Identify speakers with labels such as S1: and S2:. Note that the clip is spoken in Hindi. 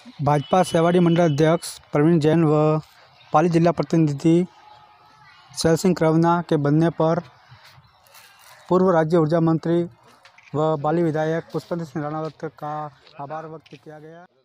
S1: भाजपा सेवाड़ी मंडल अध्यक्ष प्रवीण जैन व पाली जिला प्रतिनिधि शैल सिंह करवना के बनने पर पूर्व राज्य ऊर्जा मंत्री व पाली विधायक पुष्पेंद्र सिंह राणावत का आभार व्यक्त किया गया।